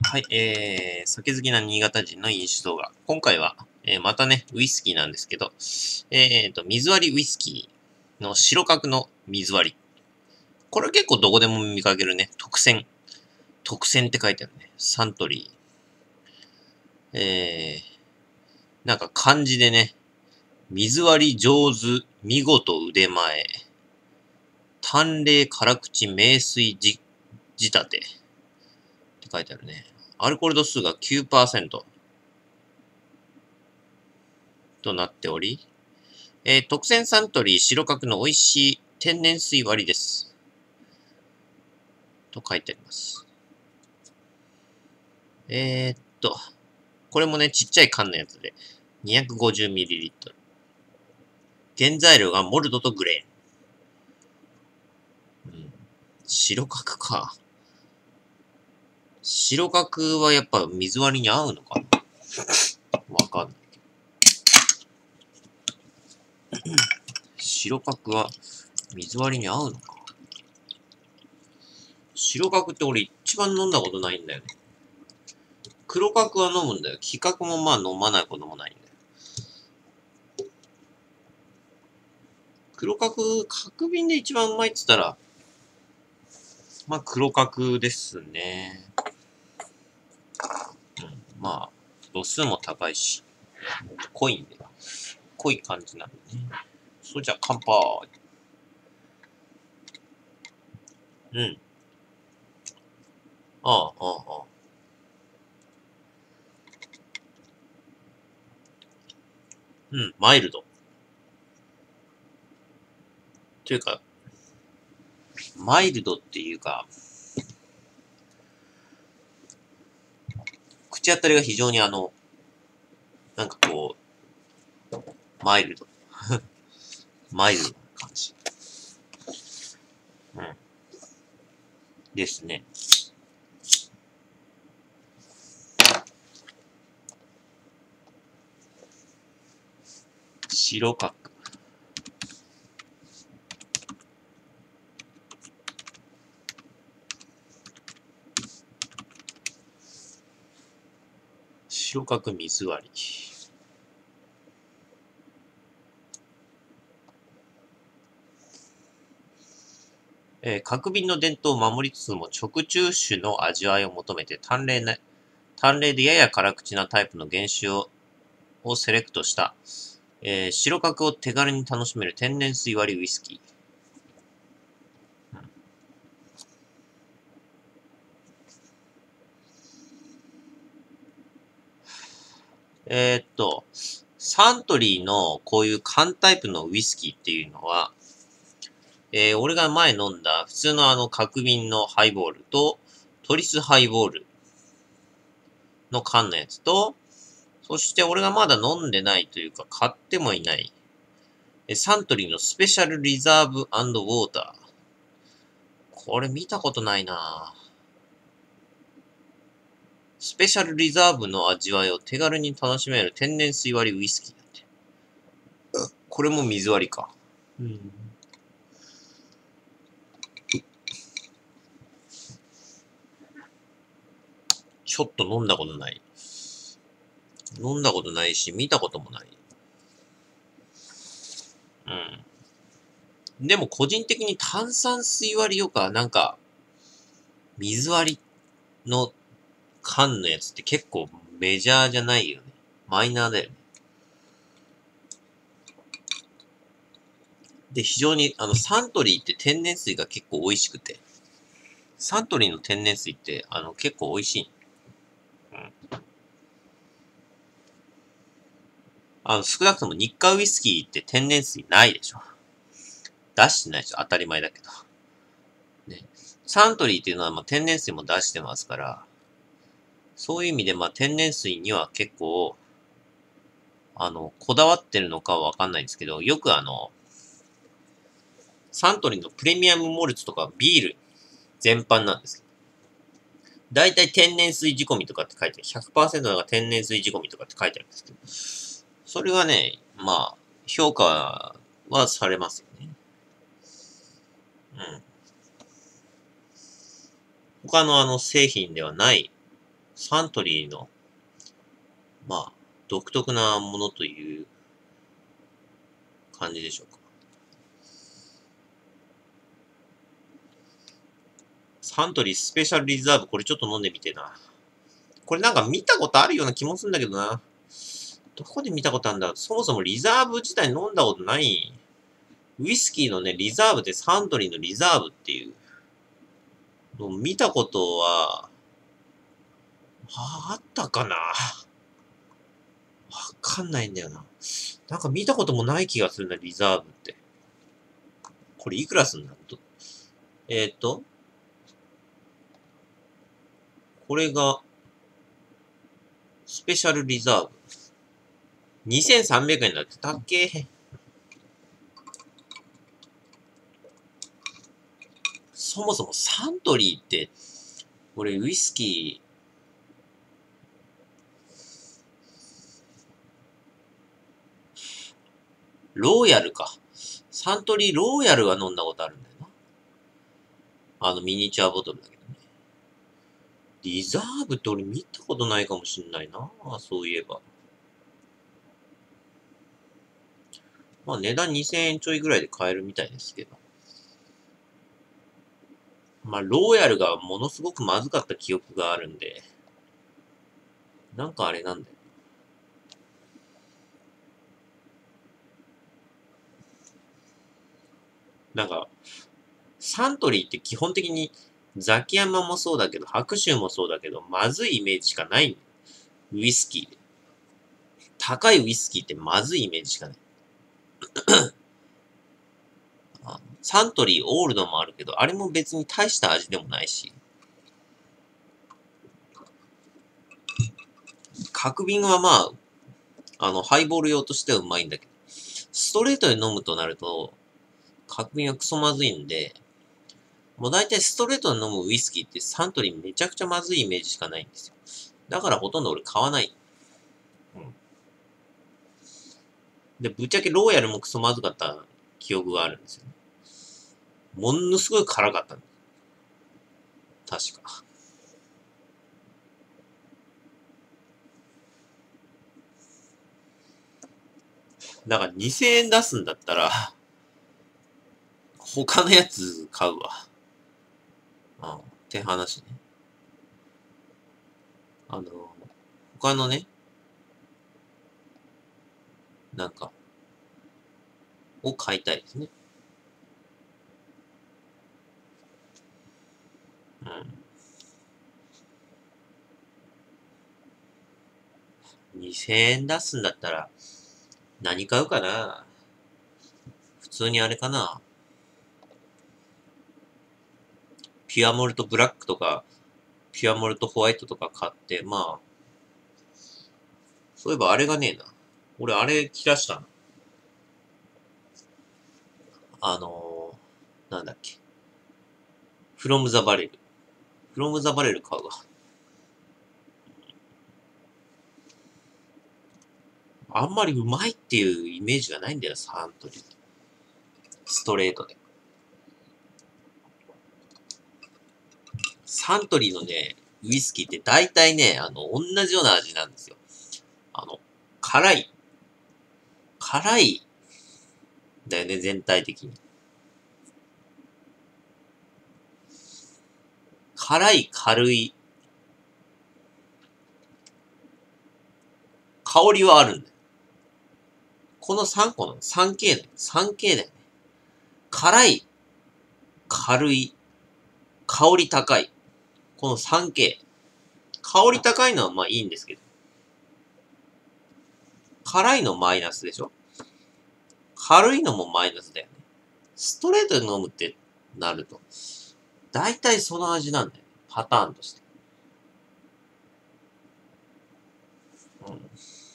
はい、酒好きな新潟人の飲酒動画。今回は、またね、ウイスキーなんですけど、水割りウイスキーの白角の水割り。これ結構どこでも見かけるね、特選。特選って書いてあるね。サントリー。なんか漢字でね、水割り上手、見事腕前。淡麗辛口名水仕立て。って書いてあるね。アルコール度数が 9% となっており、特選サントリー白角の美味しい天然水割りです。と書いてあります。これもね、ちっちゃい缶のやつで、250ml。原材料がモルトとグレーン。白角か。白角はやっぱ水割りに合うのかなわかんない。白角は水割りに合うのか。白角って俺一番飲んだことないんだよね。黒角は飲むんだよ。黄角もまあ飲まないこともないんだよ。黒角、角瓶で一番うまいって言ったら、まあ黒角ですね。まあ、度数も高いし、濃いんで、濃い感じなんでね。それじゃあ乾杯。ああ、ああ、ああ。マイルド。というか、マイルドっていうか、口当たりが非常になんかこう、マイルド。マイルドな感じ。ですね。白角。白角水割り。角瓶の伝統を守りつつも直中酒の味わいを求めて淡麗でやや辛口なタイプの原酒をセレクトした、白角を手軽に楽しめる天然水割りウイスキー。サントリーのこういう缶タイプのウイスキーっていうのは、俺が前飲んだ普通の角瓶のハイボールと、トリスハイボールの缶のやつと、そして俺がまだ飲んでないというか買ってもいない、サントリーのスペシャルリザーブ&ウォーター。これ見たことないなぁ。スペシャルリザーブの味わいを手軽に楽しめる天然水割りウイスキーだって。これも水割りか。ちょっと飲んだことない。飲んだことないし、見たこともない。でも個人的に炭酸水割りよか、なんか、水割りの缶のやつって結構メジャーじゃないよね。マイナーだよね。で、非常に、サントリーって天然水が結構美味しくて。サントリーの天然水って、結構美味しい。少なくとも日課ウイスキーって天然水ないでしょ。出してないでしょ。当たり前だけど。ね。サントリーっていうのは、天然水も出してますから、そういう意味で、天然水には結構、こだわってるのかはわかんないんですけど、よくサントリーのプレミアムモルツとかビール全般なんですけど、だいたい天然水仕込みとかって書いてある。100% が天然水仕込みとかって書いてあるんですけど、それはね、評価はされますよね。他の製品ではないサントリーの、まあ、独特なものという感じでしょうか。サントリースペシャルリザーブ、これちょっと飲んでみてな。これなんか見たことあるような気もするんだけどな。どこで見たことあるんだ？そもそもリザーブ自体飲んだことない。ウイスキーのね、リザーブってサントリーのリザーブっていうのを見たことは、あったかな？わかんないんだよな。なんか見たこともない気がするな、リザーブって。これいくらすんだと。これが、スペシャルリザーブ。2300円だって、たっけー。そもそもサントリーって、俺ウイスキー、ローヤルか。サントリーローヤルは飲んだことあるんだよな。ミニチュアボトルだけどね。リザーブって俺見たことないかもしんないな。そういえば。まあ値段2000円ちょいぐらいで買えるみたいですけど。まあローヤルがものすごくまずかった記憶があるんで。なんかあれなんだよ。なんか、サントリーって基本的にザキヤマもそうだけど、白州もそうだけど、まずいイメージしかない。ウイスキーで。高いウイスキーってまずいイメージしかない。サントリーオールドもあるけど、あれも別に大した味でもないし。角瓶はまあ、ハイボール用としてはうまいんだけど、ストレートで飲むとなると、角瓶はクソまずいんで、もう大体ストレートで飲むウイスキーってサントリーめちゃくちゃまずいイメージしかないんですよ。だからほとんど俺買わない。うん。で、ぶっちゃけローヤルもクソまずかった記憶があるんですよね。ものすごい辛かったんです。確か。だから2000円出すんだったら、他のやつ買うわ。って話ね。他のね、なんか、を買いたいですね。うん。2000円出すんだったら、何買うかな？普通にあれかな？ピュアモルトブラックとか、ピュアモルトホワイトとか買って、まあ、そういえばあれがねえな。俺あれ切らしたな。なんだっけ。フロムザバレル。フロムザバレル買うわ。あんまりうまいっていうイメージがないんだよ、サントリー。ストレートで。サントリーのね、ウイスキーって大体ね、同じような味なんですよ。あの、辛い。辛い。だよね、全体的に。辛い、軽い。香りはあるんだよ。この3個の 3K だよ。3K だよね。辛い、軽い、香り高い。この 3K。香り高いのはまあいいんですけど。辛いのマイナスでしょ？軽いのもマイナスだよね。ストレートで飲むってなると、大体その味なんだよね。パターンとして。うん。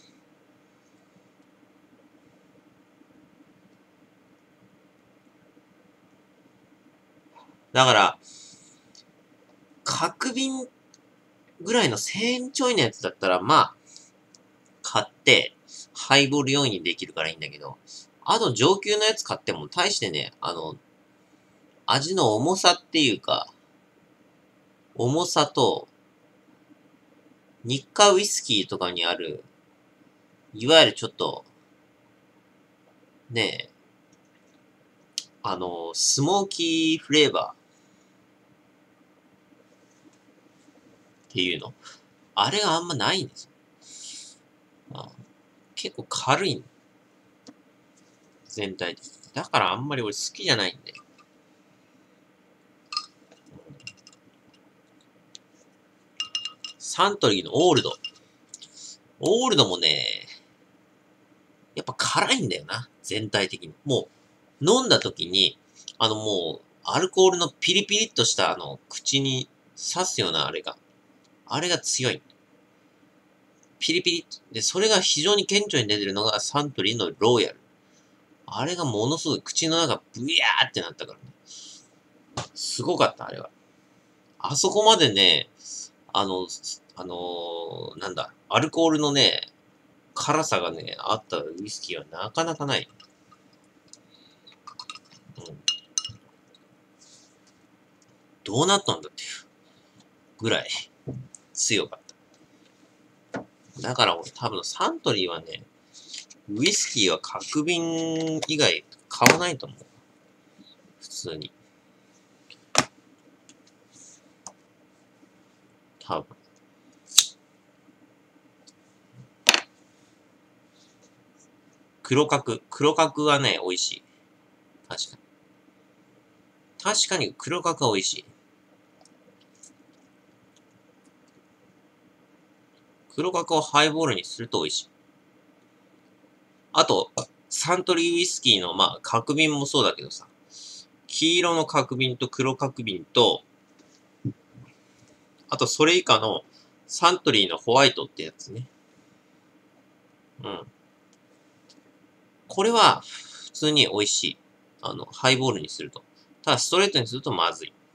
だから、角瓶ぐらいの1000円ちょいのやつだったら、まあ、買って、ハイボール用意にできるからいいんだけど、あと上級のやつ買っても大してね、味の重さっていうか、重さと、 日課ウイスキーとかにある、いわゆるちょっと、ねえ、スモーキーフレーバーっていうの。あれがあんまないんですよ。結構軽いん全体的に。だからあんまり俺好きじゃないんで。サントリーのオールド。オールドもね、やっぱ辛いんだよな。全体的に。もう、飲んだ時に、もう、アルコールのピリピリっとした口に刺すようなあれが強い。ピリピリで、それが非常に顕著に出てるのがサントリーのローヤル。あれがものすごい口の中ブヤーってなったからね。すごかった、あれは。あそこまでね、なんだ、アルコールのね、辛さがね、あったウイスキーはなかなかない。うん。どうなったんだっていうぐらい強かった。だから俺多分サントリーはね、ウイスキーは角瓶以外買わないと思う。普通に。多分。黒角はね、美味しい。確かに。確かに黒角は美味しい。黒角をハイボールにすると美味しい。あと、サントリーウイスキーの、まあ、角瓶もそうだけどさ、黄色の角瓶と黒角瓶と、あとそれ以下のサントリーのホワイトってやつね。うん。これは普通に美味しい。ハイボールにすると。ただストレートにするとまずい。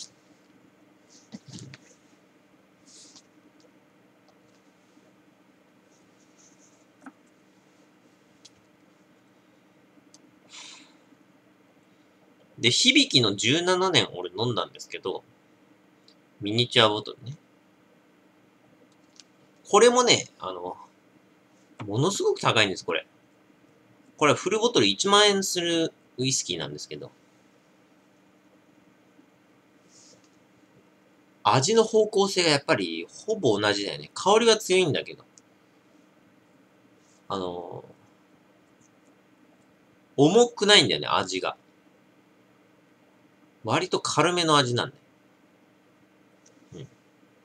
で、響きの17年俺飲んだんですけど、ミニチュアボトルね。これもね、ものすごく高いんです、これ。これフルボトル1万円するウイスキーなんですけど、味の方向性がやっぱりほぼ同じだよね。香りは強いんだけど、あの重くないんだよね、味が。割と軽めの味なんだよ。うん。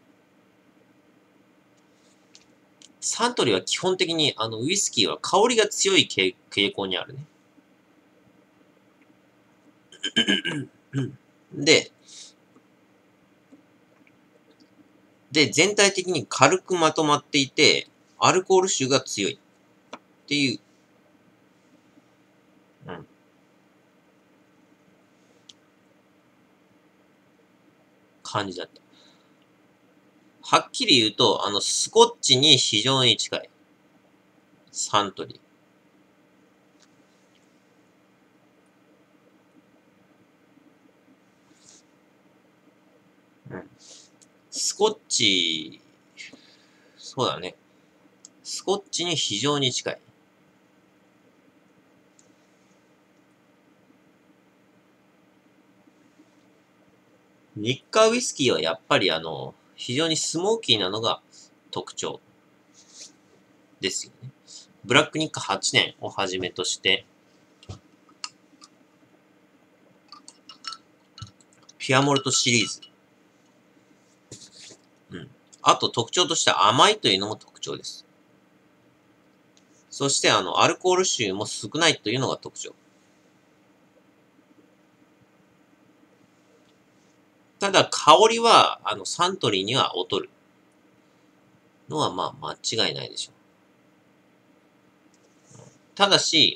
サントリーは基本的にウイスキーは香りが強い傾向にあるね。で、全体的に軽くまとまっていて、アルコール臭が強いっていう、うん、感じだった。はっきり言うと、スコッチに非常に近い。サントリー。うん。スコッチ、そうだね。スコッチに非常に近い。日課ウイスキーはやっぱり非常にスモーキーなのが特徴ですよね。ブラック日課8年をはじめとして、ピュアモルトシリーズ。うん。あと特徴として甘いというのも特徴です。そしてアルコール臭も少ないというのが特徴。ただ香りはサントリーには劣るのはまあ間違いないでしょう。ただし、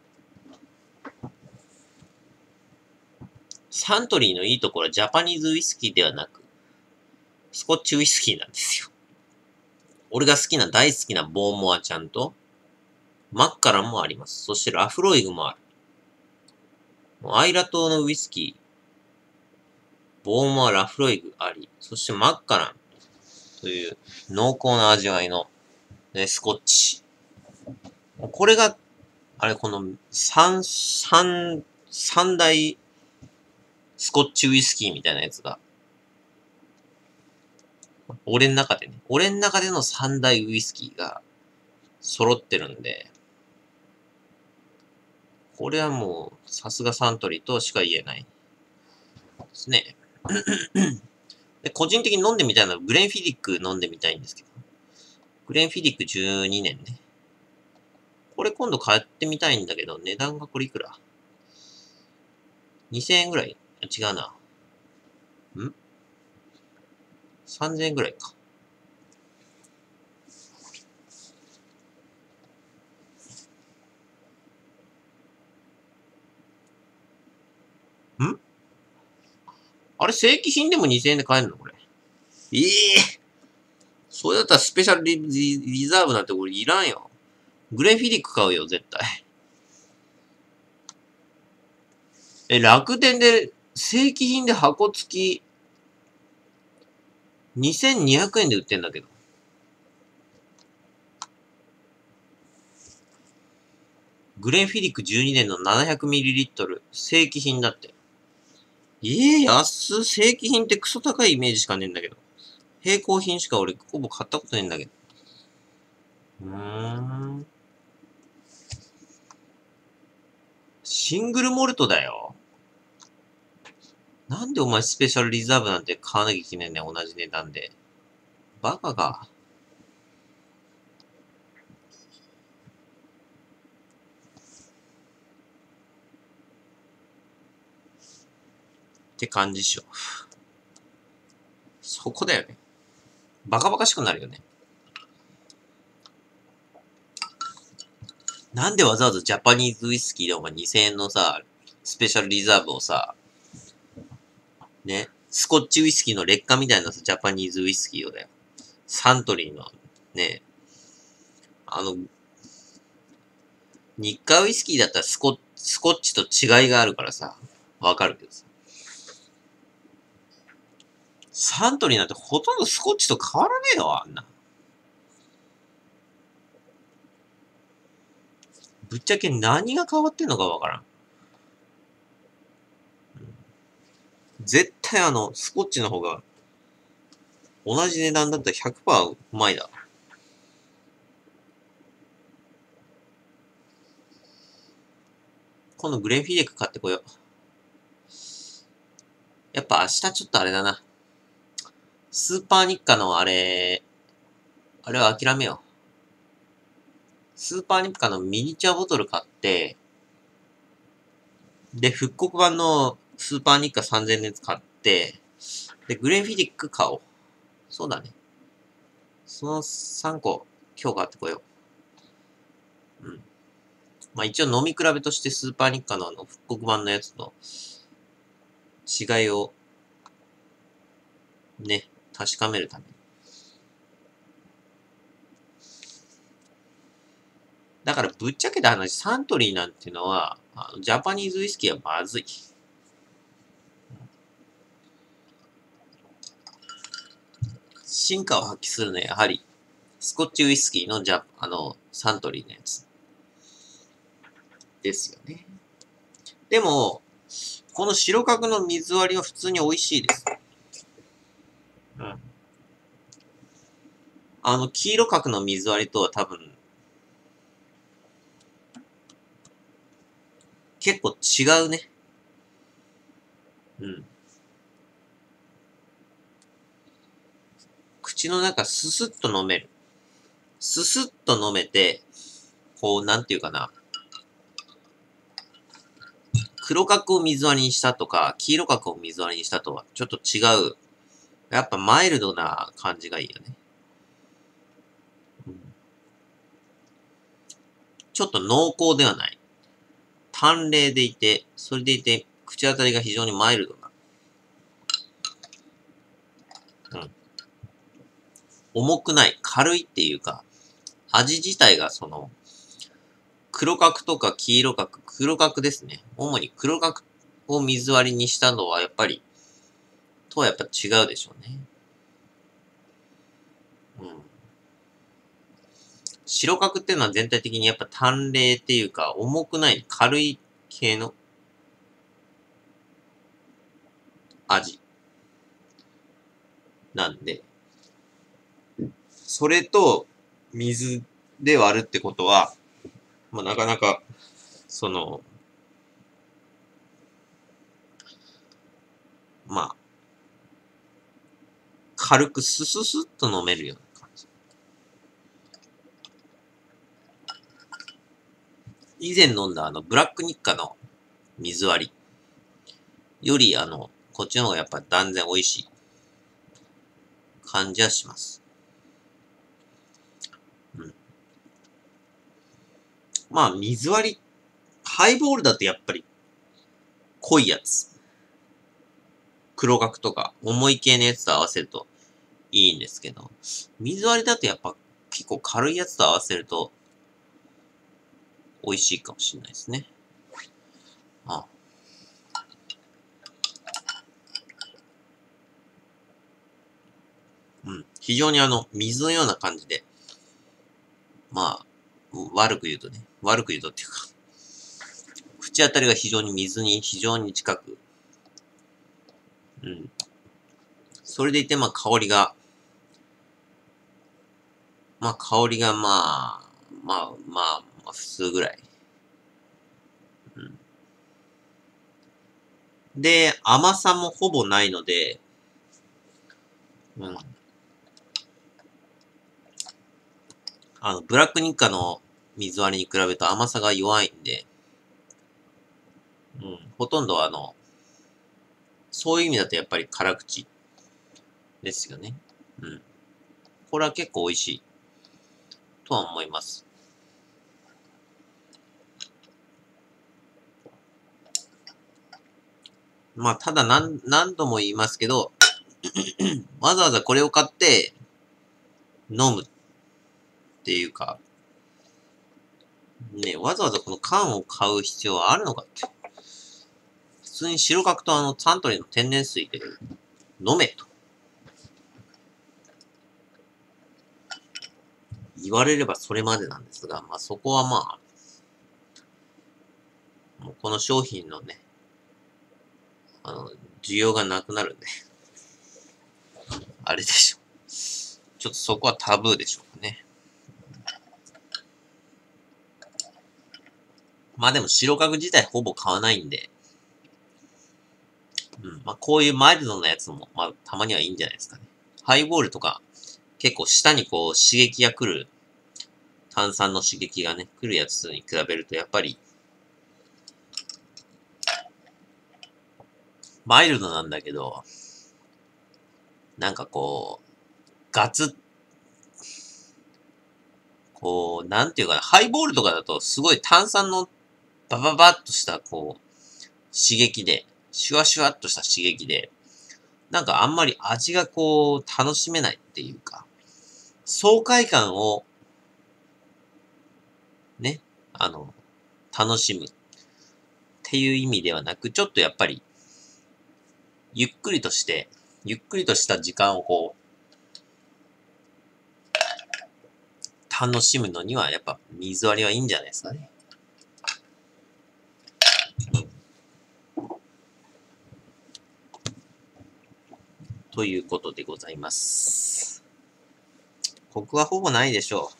サントリーのいいところはジャパニーズウイスキーではなく、スコッチウイスキーなんですよ。俺が大好きなボーモアちゃんと、マッカランもあります。そしてラフロイグもある。アイラ島のウイスキー、ボーモア、ラフロイグあり、そしてマッカランそういう濃厚な味わいの、ね、スコッチ。これが、あれ、この三大スコッチウイスキーみたいなやつが、俺の中での三大ウイスキーが揃ってるんで、これはもう、さすがサントリーとしか言えないですね。で個人的に飲んでみたいのは、グレンフィディック飲んでみたいんですけど。グレンフィディック12年ね。これ今度買ってみたいんだけど、値段がこれいくら ?2000 円ぐらい違うな。3000円ぐらいか。あれ、正規品でも2000円で買えるのこれ。ええそれだったらスペシャルリザーブなんて俺いらんよ。グレンフィディック買うよ、絶対。楽天で正規品で箱付き2200円で売ってんだけど。グレンフィディック12年の 700ml 正規品だって。安正規品ってクソ高いイメージしかねえんだけど。並行品しか俺ほぼ買ったことねえんだけど。シングルモルトだよ。なんでお前スペシャルリザーブなんて買わなきゃいけないんだよ、同じ値段で。バカか。って感じっしょ。そこだよね。バカバカしくなるよね。なんでわざわざジャパニーズウイスキーでお前2000円のさ、スペシャルリザーブをさ、ね、スコッチウイスキーの劣化みたいなさ、ジャパニーズウイスキーをだよ。サントリーの、ね、日課ウイスキーだったらスコッチと違いがあるからさ、わかるけどさ。サントリーなんてほとんどスコッチと変わらねえよ、あんな。ぶっちゃけ何が変わってんのかわからん。絶対スコッチの方が、同じ値段だったら 100% うまいだ。今度グレンフィディック買ってこよう。やっぱ明日ちょっとあれだな。スーパーニッカのあれは諦めよう。スーパーニッカのミニチュアボトル買って、で、復刻版のスーパーニッカ3000年買って、で、グレンフィディック買おう。そうだね。その3個、今日買ってこよう。まあ一応飲み比べとしてスーパーニッカの復刻版のやつの違いをね、確かめるために。だからぶっちゃけた話、サントリーなんていうのは、ジャパニーズウイスキーはまずい。進化を発揮するのはやはり、スコッチウイスキーのサントリーのやつ。ですよね。でも、この白角の水割りは普通に美味しいです。黄色角の水割りとは多分、結構違うね。口の中ススッと飲める。ススッと飲めて、こう、なんていうかな。黒角を水割りにしたとか、黄色角を水割りにしたとはちょっと違う。やっぱマイルドな感じがいいよね。ちょっと濃厚ではない。淡麗でいて、それでいて、口当たりが非常にマイルドな。重くない。軽いっていうか、味自体が黒角とか黄色角、黒角ですね。主に黒角を水割りにしたのはやっぱり違うでしょうね。 白角っていうのは全体的にやっぱ淡麗っていうか、重くない軽い系の味なんで、それと水で割るってことは、まあ、なかなか、まあ、軽くスススッと飲めるような感じ。以前飲んだブラックニッカの水割りよりこっちの方がやっぱ断然美味しい感じはします。うん。まあ、水割り、ハイボールだとやっぱり濃いやつ。黒角とか重い系のやつと合わせるといいんですけど、水割りだとやっぱ結構軽いやつと合わせると美味しいかもしれないですね。あ、うん。非常に水のような感じで、まあ、悪く言うとっていうか、口当たりが非常に水に非常に近く、うん。それでいて、まあ香りが、普通ぐらい。うん。で、甘さもほぼないので、うん。ブラックニッカの水割りに比べると甘さが弱いんで、うん。ほとんどそういう意味だとやっぱり辛口ですよね。うん。これは結構美味しいとは思います。まあ、ただ何度も言いますけど、わざわざこれを買って飲むっていうか、ね、わざわざこの缶を買う必要はあるのかって。普通に白角とサントリーの天然水で飲めと言われればそれまでなんですが、まあそこはまあ、もうこの商品のね、需要がなくなるんで、あれでしょ。ちょっとそこはタブーでしょうかね。まあでも白角自体ほぼ買わないんで、うん。まあこういうマイルドなやつも、まあたまにはいいんじゃないですかね。ハイボールとか、結構舌にこう刺激が来る、炭酸の刺激がね、来るやつに比べるとやっぱり、マイルドなんだけど、なんかこう、ガツッ、こう、なんていうかな、ハイボールとかだとすごい炭酸のバババッとしたこう、刺激で、シュワシュワっとした刺激で、なんかあんまり味がこう、楽しめないっていうか、爽快感をね、楽しむっていう意味ではなく、ちょっとやっぱり、ゆっくりとした時間をこう、楽しむのには、やっぱ水割りはいいんじゃないですかね。ということでございます。コクはほぼないでしょう。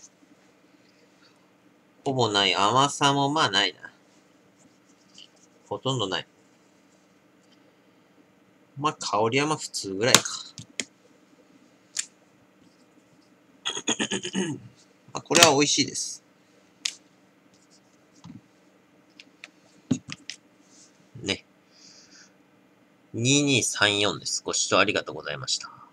ほぼない。甘さもまあないな。ほとんどない。まあ香りはまあ普通ぐらいか。まあこれは美味しいです。ね。2234です。ご視聴ありがとうございました。